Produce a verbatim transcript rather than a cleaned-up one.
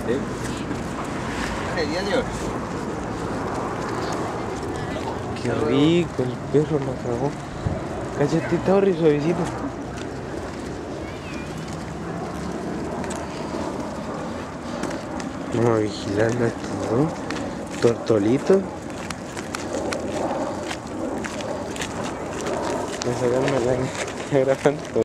¿Sí? Vale, adiós. Qué rico, el perro lo cagó. Cállate, está horrible, suavecito. Vamos a vigilarlo a estos dos. Tortolito. Voy a sacarme la grabando.